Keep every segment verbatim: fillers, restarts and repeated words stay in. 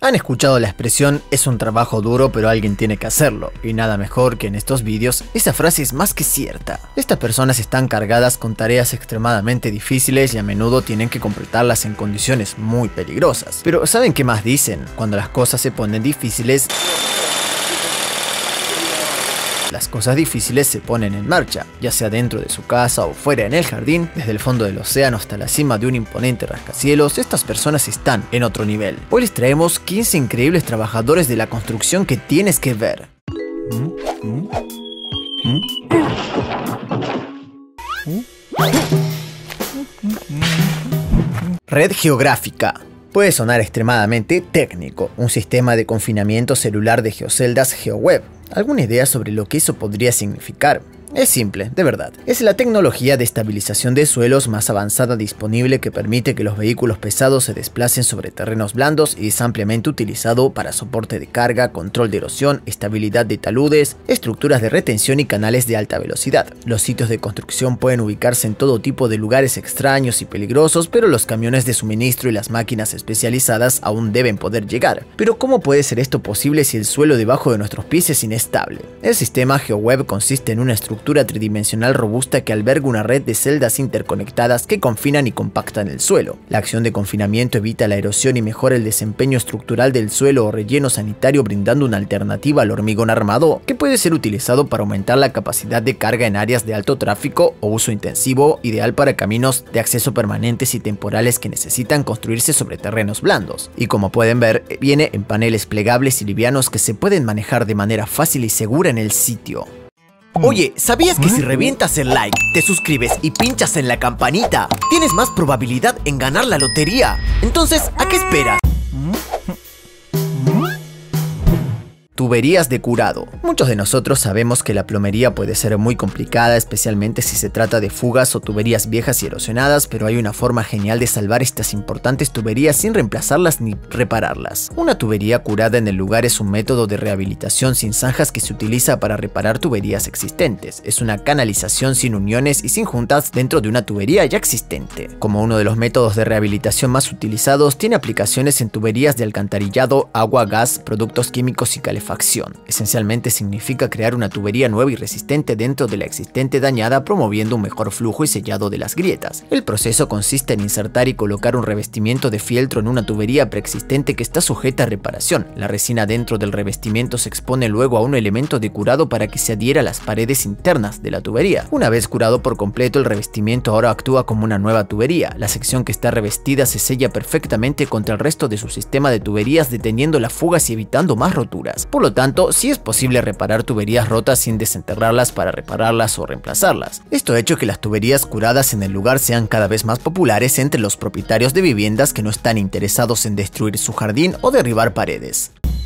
Han escuchado la expresión "es un trabajo duro pero alguien tiene que hacerlo", y nada mejor que en estos vídeos esa frase es más que cierta. Estas personas están cargadas con tareas extremadamente difíciles y a menudo tienen que completarlas en condiciones muy peligrosas. Pero ¿saben qué más dicen? Cuando las cosas se ponen difíciles, las cosas difíciles se ponen en marcha, ya sea dentro de su casa o fuera en el jardín, desde el fondo del océano hasta la cima de un imponente rascacielos. Estas personas están en otro nivel. Hoy les traemos quince increíbles trabajadores de la construcción que tienes que ver. Red geográfica. Puede sonar extremadamente técnico, un sistema de confinamiento celular de geoceldas GeoWeb. ¿Alguna idea sobre lo que eso podría significar? Es simple, de verdad. Es la tecnología de estabilización de suelos más avanzada disponible que permite que los vehículos pesados se desplacen sobre terrenos blandos y es ampliamente utilizado para soporte de carga, control de erosión, estabilidad de taludes, estructuras de retención y canales de alta velocidad. Los sitios de construcción pueden ubicarse en todo tipo de lugares extraños y peligrosos, pero los camiones de suministro y las máquinas especializadas aún deben poder llegar. Pero ¿cómo puede ser esto posible si el suelo debajo de nuestros pies es inestable? El sistema GeoWeb consiste en una estructura tridimensional robusta que alberga una red de celdas interconectadas que confinan y compactan el suelo. La acción de confinamiento evita la erosión y mejora el desempeño estructural del suelo o relleno sanitario, brindando una alternativa al hormigón armado que puede ser utilizado para aumentar la capacidad de carga en áreas de alto tráfico o uso intensivo, ideal para caminos de acceso permanentes y temporales que necesitan construirse sobre terrenos blandos. Y como pueden ver, viene en paneles plegables y livianos que se pueden manejar de manera fácil y segura en el sitio. Oye, ¿sabías que si revientas el like, te suscribes y pinchas en la campanita, tienes más probabilidad en ganar la lotería? Entonces, ¿a qué esperas? Tuberías de curado. Muchos de nosotros sabemos que la plomería puede ser muy complicada, especialmente si se trata de fugas o tuberías viejas y erosionadas, pero hay una forma genial de salvar estas importantes tuberías sin reemplazarlas ni repararlas. Una tubería curada en el lugar es un método de rehabilitación sin zanjas que se utiliza para reparar tuberías existentes. Es una canalización sin uniones y sin juntas dentro de una tubería ya existente. Como uno de los métodos de rehabilitación más utilizados, tiene aplicaciones en tuberías de alcantarillado, agua, gas, productos químicos y calefacción. Esencialmente significa crear una tubería nueva y resistente dentro de la existente dañada, promoviendo un mejor flujo y sellado de las grietas. El proceso consiste en insertar y colocar un revestimiento de fieltro en una tubería preexistente que está sujeta a reparación. La resina dentro del revestimiento se expone luego a un elemento de curado para que se adhiera a las paredes internas de la tubería. Una vez curado por completo, el revestimiento ahora actúa como una nueva tubería. La sección que está revestida se sella perfectamente contra el resto de su sistema de tuberías, deteniendo las fugas y evitando más roturas. Por lo tanto, sí es posible reparar tuberías rotas sin desenterrarlas para repararlas o reemplazarlas. Esto ha hecho que las tuberías curadas en el lugar sean cada vez más populares entre los propietarios de viviendas que no están interesados en destruir su jardín o derribar paredes.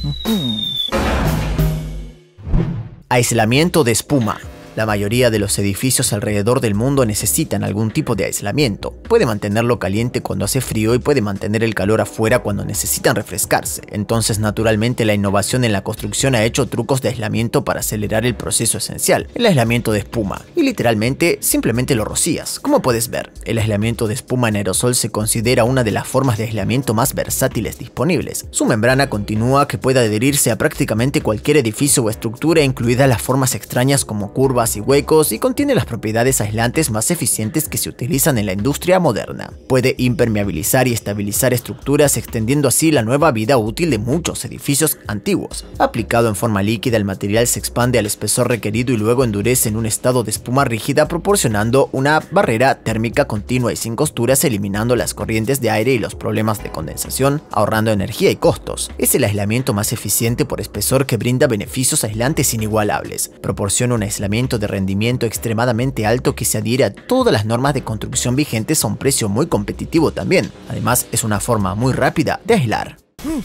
Aislamiento de espuma. La mayoría de los edificios alrededor del mundo necesitan algún tipo de aislamiento. Puede mantenerlo caliente cuando hace frío y puede mantener el calor afuera cuando necesitan refrescarse. Entonces, naturalmente, la innovación en la construcción ha hecho trucos de aislamiento para acelerar el proceso esencial, el aislamiento de espuma. Y literalmente, simplemente lo rocías. Como puedes ver, el aislamiento de espuma en aerosol se considera una de las formas de aislamiento más versátiles disponibles. Su membrana continua que puede adherirse a prácticamente cualquier edificio o estructura, incluidas las formas extrañas como curvas y huecos, y contiene las propiedades aislantes más eficientes que se utilizan en la industria moderna. Puede impermeabilizar y estabilizar estructuras, extendiendo así la nueva vida útil de muchos edificios antiguos. Aplicado en forma líquida, el material se expande al espesor requerido y luego endurece en un estado de espuma rígida, proporcionando una barrera térmica continua y sin costuras, eliminando las corrientes de aire y los problemas de condensación, ahorrando energía y costos. Es el aislamiento más eficiente por espesor que brinda beneficios aislantes inigualables. Proporciona un aislamiento de rendimiento extremadamente alto que se adhiere a todas las normas de construcción vigentes a un precio muy competitivo también. Además, es una forma muy rápida de aislar.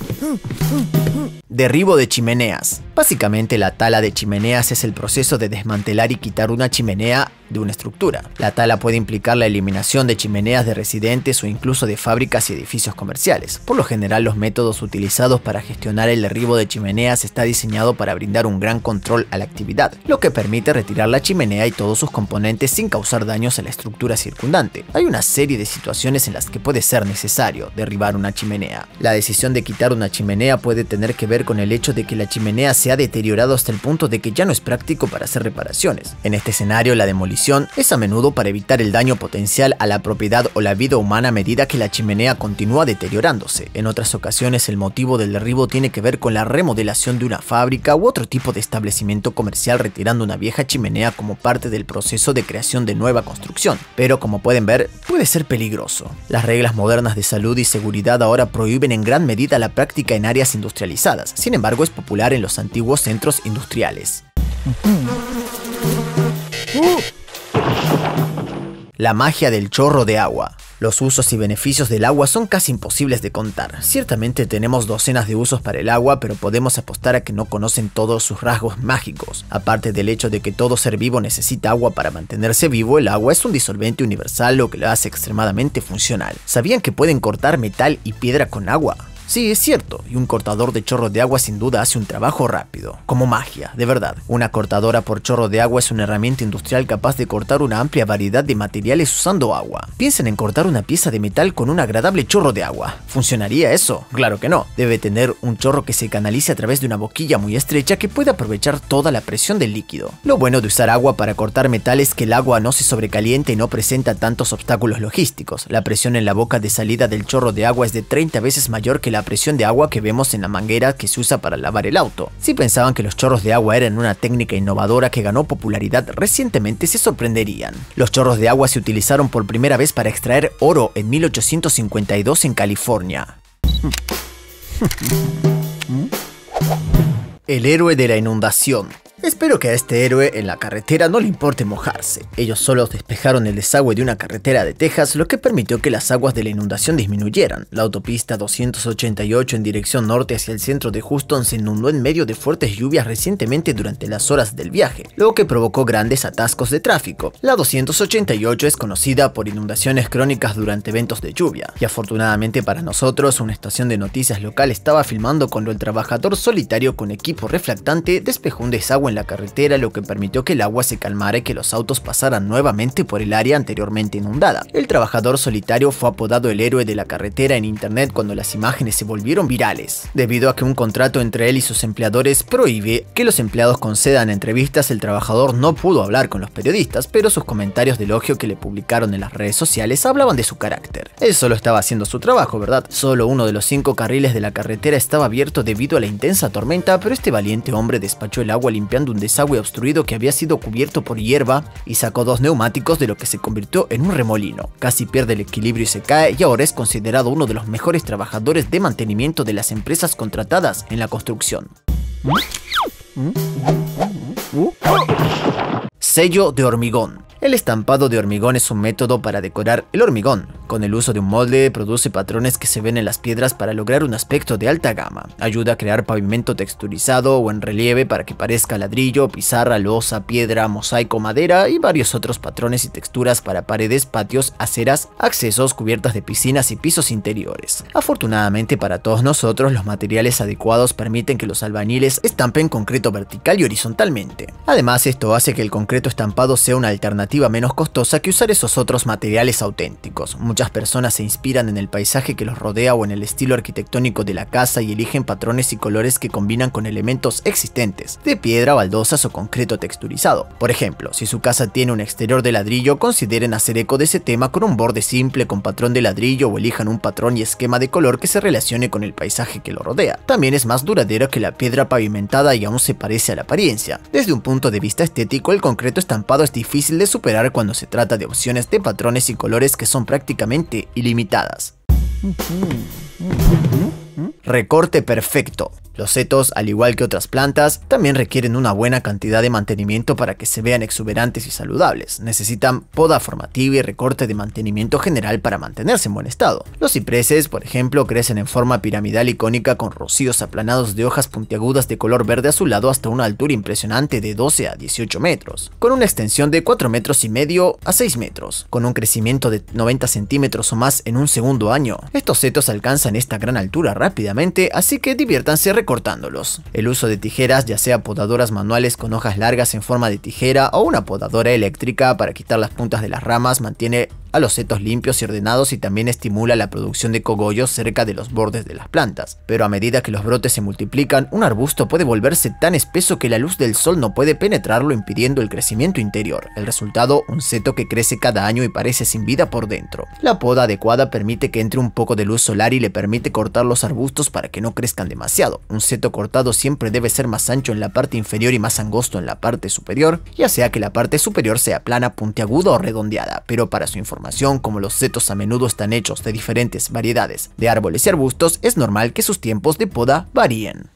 Derribo de chimeneas. Básicamente, la tala de chimeneas es el proceso de desmantelar y quitar una chimenea de una estructura. La tala puede implicar la eliminación de chimeneas de residentes o incluso de fábricas y edificios comerciales. Por lo general, los métodos utilizados para gestionar el derribo de chimeneas está diseñado para brindar un gran control a la actividad, lo que permite retirar la chimenea y todos sus componentes sin causar daños a la estructura circundante. Hay una serie de situaciones en las que puede ser necesario derribar una chimenea. La decisión de quitar una chimenea puede tener que ver con el hecho de que la chimenea se ha deteriorado hasta el punto de que ya no es práctico para hacer reparaciones. En este escenario, la demolición es a menudo para evitar el daño potencial a la propiedad o la vida humana a medida que la chimenea continúa deteriorándose. En otras ocasiones, el motivo del derribo tiene que ver con la remodelación de una fábrica u otro tipo de establecimiento comercial, retirando una vieja chimenea como parte del proceso de creación de nueva construcción. Pero como pueden ver, puede ser peligroso. Las reglas modernas de salud y seguridad ahora prohíben en gran medida la práctica en áreas industrializadas. Sin embargo, es popular en los antiguos centros industriales. La magia del chorro de agua. Los usos y beneficios del agua son casi imposibles de contar. Ciertamente tenemos docenas de usos para el agua, pero podemos apostar a que no conocen todos sus rasgos mágicos. Aparte del hecho de que todo ser vivo necesita agua para mantenerse vivo, el agua es un disolvente universal, lo que lo hace extremadamente funcional. ¿Sabían que pueden cortar metal y piedra con agua? Sí, es cierto, y un cortador de chorro de agua sin duda hace un trabajo rápido, como magia, de verdad. Una cortadora por chorro de agua es una herramienta industrial capaz de cortar una amplia variedad de materiales usando agua. Piensen en cortar una pieza de metal con un agradable chorro de agua. ¿Funcionaría eso? Claro que no. Debe tener un chorro que se canalice a través de una boquilla muy estrecha que pueda aprovechar toda la presión del líquido. Lo bueno de usar agua para cortar metal es que el agua no se sobrecalienta y no presenta tantos obstáculos logísticos. La presión en la boca de salida del chorro de agua es de treinta veces mayor que la presión de agua que vemos en la manguera que se usa para lavar el auto. Si pensaban que los chorros de agua eran una técnica innovadora que ganó popularidad recientemente, se sorprenderían. Los chorros de agua se utilizaron por primera vez para extraer oro en mil ochocientos cincuenta y dos en California. El héroe de la inundación. Espero que a este héroe en la carretera no le importe mojarse. Ellos solos despejaron el desagüe de una carretera de Texas, lo que permitió que las aguas de la inundación disminuyeran. La autopista doscientos ochenta y ocho en dirección norte hacia el centro de Houston se inundó en medio de fuertes lluvias recientemente durante las horas del viaje, lo que provocó grandes atascos de tráfico. La doscientos ochenta y ocho es conocida por inundaciones crónicas durante eventos de lluvia, y afortunadamente para nosotros, una estación de noticias local estaba filmando cuando el trabajador solitario con equipo reflectante despejó un desagüe en la carretera, lo que permitió que el agua se calmara y que los autos pasaran nuevamente por el área anteriormente inundada. El trabajador solitario fue apodado el héroe de la carretera en internet cuando las imágenes se volvieron virales. Debido a que un contrato entre él y sus empleadores prohíbe que los empleados concedan entrevistas, el trabajador no pudo hablar con los periodistas, pero sus comentarios de elogio que le publicaron en las redes sociales hablaban de su carácter. Él solo estaba haciendo su trabajo, ¿verdad? Solo uno de los cinco carriles de la carretera estaba abierto debido a la intensa tormenta, pero este valiente hombre despachó el agua limpiando un desagüe obstruido que había sido cubierto por hierba y sacó dos neumáticos de lo que se convirtió en un remolino. Casi pierde el equilibrio y se cae, y ahora es considerado uno de los mejores trabajadores de mantenimiento de las empresas contratadas en la construcción. Sello de hormigón. El estampado de hormigón es un método para decorar el hormigón. Con el uso de un molde, produce patrones que se ven en las piedras para lograr un aspecto de alta gama. Ayuda a crear pavimento texturizado o en relieve para que parezca ladrillo, pizarra, losa, piedra, mosaico, madera y varios otros patrones y texturas para paredes, patios, aceras, accesos, cubiertas de piscinas y pisos interiores. Afortunadamente para todos nosotros, los materiales adecuados permiten que los albañiles estampen concreto vertical y horizontalmente. Además, esto hace que el concreto estampado sea una alternativa menos costosa que usar esos otros materiales auténticos. Muchas personas se inspiran en el paisaje que los rodea o en el estilo arquitectónico de la casa y eligen patrones y colores que combinan con elementos existentes, de piedra, baldosas o concreto texturizado. Por ejemplo, si su casa tiene un exterior de ladrillo, consideren hacer eco de ese tema con un borde simple con patrón de ladrillo o elijan un patrón y esquema de color que se relacione con el paisaje que lo rodea. También es más duradero que la piedra pavimentada y aún se parece a la apariencia. Desde un punto de vista estético, el concreto estampado es difícil de superar cuando se trata de opciones de patrones y colores que son prácticamente ilimitadas. Recorte perfecto. Los setos, al igual que otras plantas, también requieren una buena cantidad de mantenimiento para que se vean exuberantes y saludables. Necesitan poda formativa y recorte de mantenimiento general para mantenerse en buen estado. Los cipreses, por ejemplo, crecen en forma piramidal y cónica con rocíos aplanados de hojas puntiagudas de color verde azulado hasta una altura impresionante de doce a dieciocho metros, con una extensión de cuatro metros y medio a seis metros, con un crecimiento de noventa centímetros o más en un segundo año. Estos setos alcanzan esta gran altura rápidamente, así que diviértanse recortándolos. El uso de tijeras, ya sea podadoras manuales con hojas largas en forma de tijera o una podadora eléctrica para quitar las puntas de las ramas, mantiene a los setos limpios y ordenados y también estimula la producción de cogollos cerca de los bordes de las plantas. Pero a medida que los brotes se multiplican, un arbusto puede volverse tan espeso que la luz del sol no puede penetrarlo, impidiendo el crecimiento interior. El resultado, un seto que crece cada año y parece sin vida por dentro. La poda adecuada permite que entre un poco de luz solar y le permite cortar los arbustos para que no crezcan demasiado. Un seto cortado siempre debe ser más ancho en la parte inferior y más angosto en la parte superior, ya sea que la parte superior sea plana, puntiaguda o redondeada, pero para su información, como los setos a menudo están hechos de diferentes variedades de árboles y arbustos, es normal que sus tiempos de poda varíen.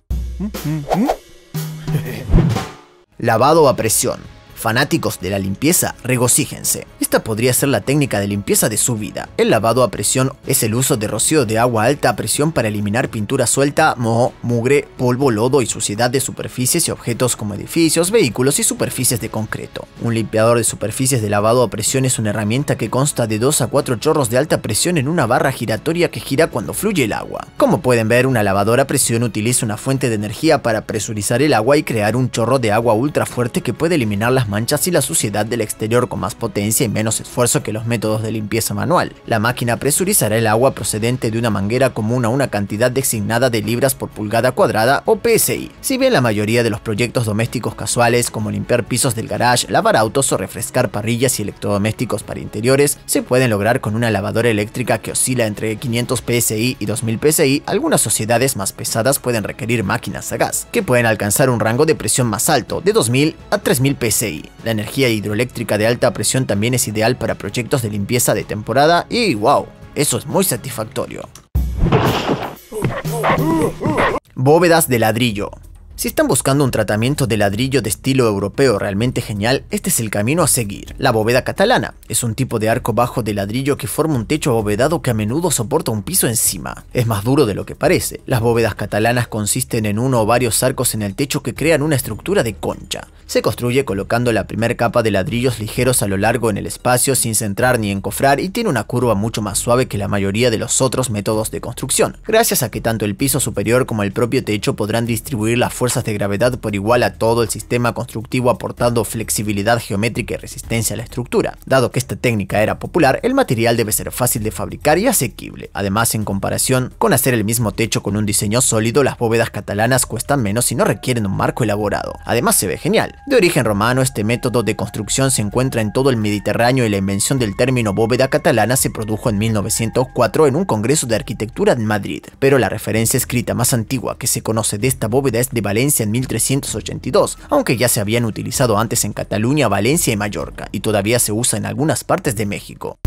Lavado a presión. Fanáticos de la limpieza, regocíjense. Esta podría ser la técnica de limpieza de su vida. El lavado a presión es el uso de rocío de agua alta a presión para eliminar pintura suelta, moho, mugre, polvo, lodo y suciedad de superficies y objetos como edificios, vehículos y superficies de concreto. Un limpiador de superficies de lavado a presión es una herramienta que consta de dos a cuatro chorros de alta presión en una barra giratoria que gira cuando fluye el agua. Como pueden ver, una lavadora a presión utiliza una fuente de energía para presurizar el agua y crear un chorro de agua ultra fuerte que puede eliminar las manchas y la suciedad del exterior con más potencia y menos esfuerzo que los métodos de limpieza manual. La máquina presurizará el agua procedente de una manguera común a una cantidad designada de libras por pulgada cuadrada o P S I. Si bien la mayoría de los proyectos domésticos casuales, como limpiar pisos del garage, lavar autos o refrescar parrillas y electrodomésticos para interiores, se pueden lograr con una lavadora eléctrica que oscila entre quinientos P S I y dos mil P S I. Algunas sociedades más pesadas pueden requerir máquinas a gas, que pueden alcanzar un rango de presión más alto, de dos mil a tres mil P S I. La energía hidroeléctrica de alta presión también es ideal para proyectos de limpieza de temporada y wow, eso es muy satisfactorio. Bóvedas de ladrillo. Si están buscando un tratamiento de ladrillo de estilo europeo realmente genial, este es el camino a seguir. La bóveda catalana es un tipo de arco bajo de ladrillo que forma un techo abovedado que a menudo soporta un piso encima. Es más duro de lo que parece. Las bóvedas catalanas consisten en uno o varios arcos en el techo que crean una estructura de concha. Se construye colocando la primera capa de ladrillos ligeros a lo largo en el espacio sin centrar ni encofrar y tiene una curva mucho más suave que la mayoría de los otros métodos de construcción, gracias a que tanto el piso superior como el propio techo podrán distribuir la fuerza fuerzas de gravedad por igual a todo el sistema constructivo, aportando flexibilidad geométrica y resistencia a la estructura. Dado que esta técnica era popular, el material debe ser fácil de fabricar y asequible. Además, en comparación con hacer el mismo techo con un diseño sólido, las bóvedas catalanas cuestan menos y no requieren un marco elaborado. Además, se ve genial. De origen romano, este método de construcción se encuentra en todo el Mediterráneo y la invención del término bóveda catalana se produjo en mil novecientos cuatro en un congreso de arquitectura en Madrid. Pero la referencia escrita más antigua que se conoce de esta bóveda es de Valencia en mil trescientos ochenta y dos, aunque ya se habían utilizado antes en Cataluña, Valencia y Mallorca, y todavía se usa en algunas partes de México.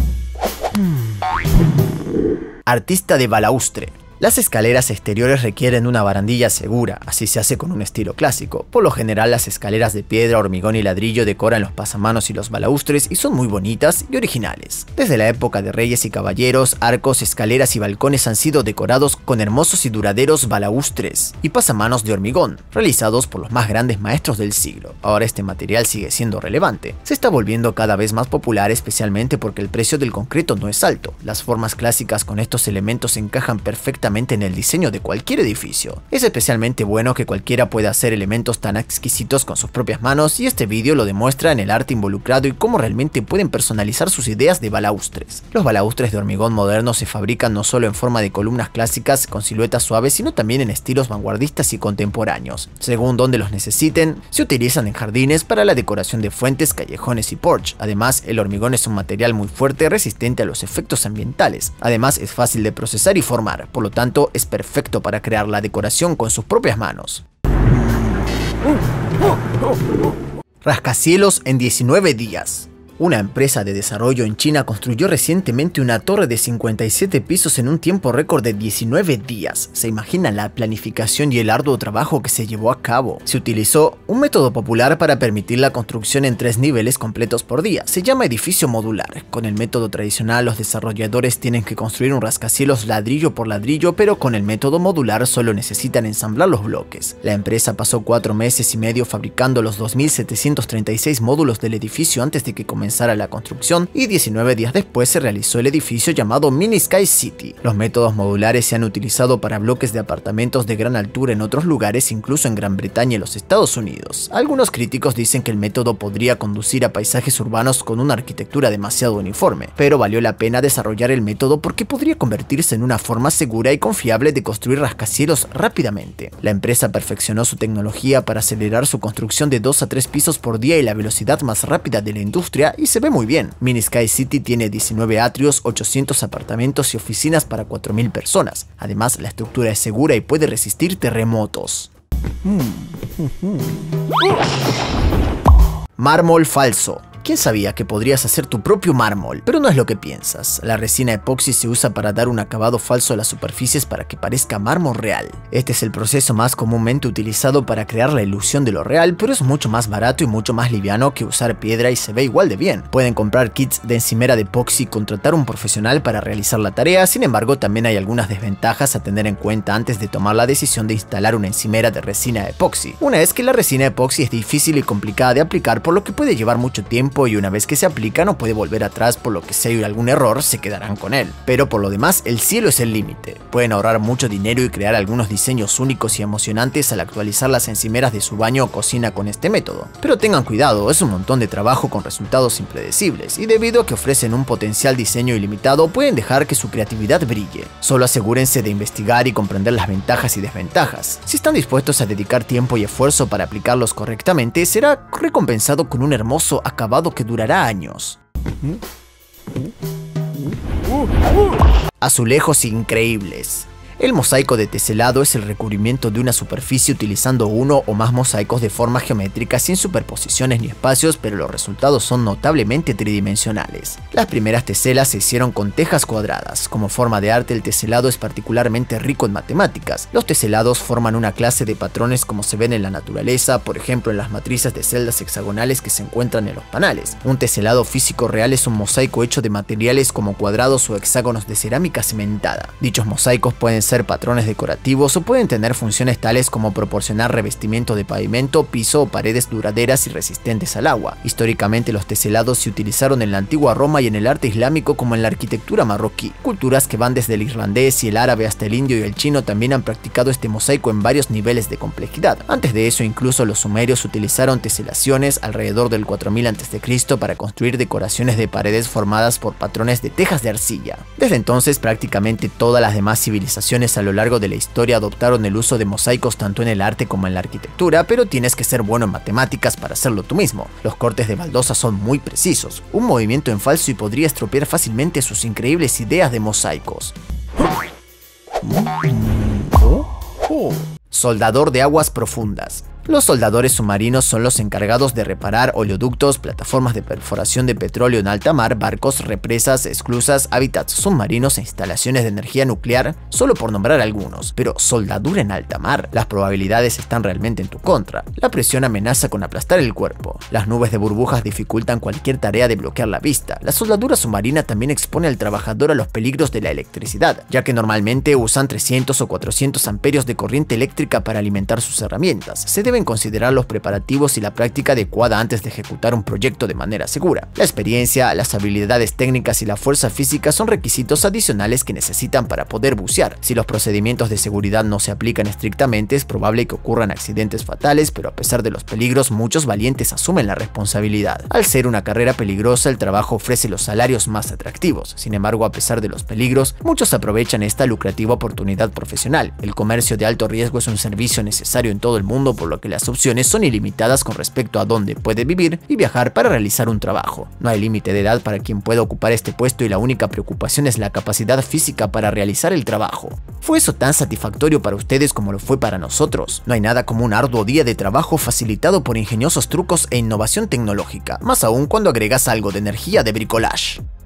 Artista de balaustre. Las escaleras exteriores requieren una barandilla segura, así se hace con un estilo clásico. Por lo general, las escaleras de piedra, hormigón y ladrillo decoran los pasamanos y los balaustres y son muy bonitas y originales. Desde la época de reyes y caballeros, arcos, escaleras y balcones han sido decorados con hermosos y duraderos balaustres y pasamanos de hormigón, realizados por los más grandes maestros del siglo. Ahora este material sigue siendo relevante. Se está volviendo cada vez más popular, especialmente porque el precio del concreto no es alto. Las formas clásicas con estos elementos encajan perfectamente en el diseño de cualquier edificio. Es especialmente bueno que cualquiera pueda hacer elementos tan exquisitos con sus propias manos, y este vídeo lo demuestra en el arte involucrado y cómo realmente pueden personalizar sus ideas de balaustres. Los balaustres de hormigón modernos se fabrican no solo en forma de columnas clásicas con siluetas suaves, sino también en estilos vanguardistas y contemporáneos. Según donde los necesiten, se utilizan en jardines para la decoración de fuentes, callejones y porche. Además, el hormigón es un material muy fuerte, resistente a los efectos ambientales. Además, es fácil de procesar y formar, por lo tanto es perfecto para crear la decoración con sus propias manos. Rascacielos en diecinueve días. Una empresa de desarrollo en China construyó recientemente una torre de cincuenta y siete pisos en un tiempo récord de diecinueve días. ¿Se imaginan la planificación y el arduo trabajo que se llevó a cabo? Se utilizó un método popular para permitir la construcción en tres niveles completos por día. Se llama edificio modular. Con el método tradicional, los desarrolladores tienen que construir un rascacielos ladrillo por ladrillo, pero con el método modular solo necesitan ensamblar los bloques. La empresa pasó cuatro meses y medio fabricando los dos mil setecientos treinta y seis módulos del edificio antes de que comenzara la construcción, y diecinueve días después se realizó el edificio llamado Mini Sky City. Los métodos modulares se han utilizado para bloques de apartamentos de gran altura en otros lugares, incluso en Gran Bretaña y los Estados Unidos. Algunos críticos dicen que el método podría conducir a paisajes urbanos con una arquitectura demasiado uniforme, pero valió la pena desarrollar el método porque podría convertirse en una forma segura y confiable de construir rascacielos rápidamente. La empresa perfeccionó su tecnología para acelerar su construcción de dos a tres pisos por día y la velocidad más rápida de la industria, y se ve muy bien. Mini Sky City tiene diecinueve atrios, ochocientos apartamentos y oficinas para cuatro mil personas. Además, la estructura es segura y puede resistir terremotos. Mármol falso. ¿Quién sabía que podrías hacer tu propio mármol? Pero no es lo que piensas. La resina epoxi se usa para dar un acabado falso a las superficies para que parezca mármol real. Este es el proceso más comúnmente utilizado para crear la ilusión de lo real, pero es mucho más barato y mucho más liviano que usar piedra y se ve igual de bien. Pueden comprar kits de encimera de epoxi y contratar a un profesional para realizar la tarea. Sin embargo, también hay algunas desventajas a tener en cuenta antes de tomar la decisión de instalar una encimera de resina epoxi. Una es que la resina epoxi es difícil y complicada de aplicar, por lo que puede llevar mucho tiempo, y una vez que se aplica no puede volver atrás, por lo que si hay algún error se quedarán con él. Pero por lo demás, el cielo es el límite. Pueden ahorrar mucho dinero y crear algunos diseños únicos y emocionantes al actualizar las encimeras de su baño o cocina con este método. Pero tengan cuidado, es un montón de trabajo con resultados impredecibles, y debido a que ofrecen un potencial diseño ilimitado, pueden dejar que su creatividad brille. Solo asegúrense de investigar y comprender las ventajas y desventajas. Si están dispuestos a dedicar tiempo y esfuerzo para aplicarlos correctamente, será recompensado con un hermoso acabado que durará años. Azulejos increíbles. El mosaico de teselado es el recubrimiento de una superficie utilizando uno o más mosaicos de forma geométrica sin superposiciones ni espacios, pero los resultados son notablemente tridimensionales. Las primeras teselas se hicieron con tejas cuadradas. Como forma de arte, el teselado es particularmente rico en matemáticas. Los teselados forman una clase de patrones como se ven en la naturaleza, por ejemplo en las matrices de celdas hexagonales que se encuentran en los panales. Un teselado físico real es un mosaico hecho de materiales como cuadrados o hexágonos de cerámica cimentada. Dichos mosaicos pueden ser patrones decorativos o pueden tener funciones tales como proporcionar revestimiento de pavimento, piso o paredes duraderas y resistentes al agua. Históricamente, los teselados se utilizaron en la antigua Roma y en el arte islámico como en la arquitectura marroquí. Culturas que van desde el irlandés y el árabe hasta el indio y el chino también han practicado este mosaico en varios niveles de complejidad. Antes de eso, incluso los sumerios utilizaron teselaciones alrededor del cuatro mil antes de Cristo para construir decoraciones de paredes formadas por patrones de tejas de arcilla. Desde entonces, prácticamente todas las demás civilizaciones a lo largo de la historia adoptaron el uso de mosaicos tanto en el arte como en la arquitectura, pero tienes que ser bueno en matemáticas para hacerlo tú mismo. Los cortes de baldosa son muy precisos, un movimiento en falso y podría estropear fácilmente sus increíbles ideas de mosaicos. Soldador de aguas profundas. Los soldadores submarinos son los encargados de reparar oleoductos, plataformas de perforación de petróleo en alta mar, barcos, represas, esclusas, hábitats submarinos e instalaciones de energía nuclear, solo por nombrar algunos. Pero soldadura en alta mar, las probabilidades están realmente en tu contra. La presión amenaza con aplastar el cuerpo. Las nubes de burbujas dificultan cualquier tarea de bloquear la vista. La soldadura submarina también expone al trabajador a los peligros de la electricidad, ya que normalmente usan trescientos o cuatrocientos amperios de corriente eléctrica para alimentar sus herramientas. Se deben considerar los preparativos y la práctica adecuada antes de ejecutar un proyecto de manera segura. La experiencia, las habilidades técnicas y la fuerza física son requisitos adicionales que necesitan para poder bucear. Si los procedimientos de seguridad no se aplican estrictamente, es probable que ocurran accidentes fatales, pero a pesar de los peligros, muchos valientes asumen la responsabilidad. Al ser una carrera peligrosa, el trabajo ofrece los salarios más atractivos. Sin embargo, a pesar de los peligros, muchos aprovechan esta lucrativa oportunidad profesional. El comercio de alto riesgo es un servicio necesario en todo el mundo, por lo que que las opciones son ilimitadas con respecto a dónde puede vivir y viajar para realizar un trabajo. No hay límite de edad para quien pueda ocupar este puesto y la única preocupación es la capacidad física para realizar el trabajo. ¿Fue eso tan satisfactorio para ustedes como lo fue para nosotros? No hay nada como un arduo día de trabajo facilitado por ingeniosos trucos e innovación tecnológica, más aún cuando agregas algo de energía de bricolage.